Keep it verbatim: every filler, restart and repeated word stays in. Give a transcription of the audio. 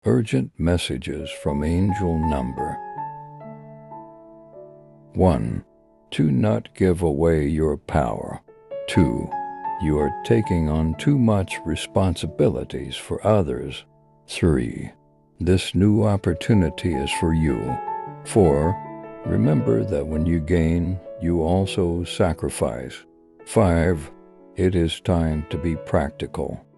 Urgent messages from angel number one. Do not give away your power. two. You are taking on too much responsibilities for others. three. This new opportunity is for you. four. Remember that when you gain, you also sacrifice. five. It is time to be practical.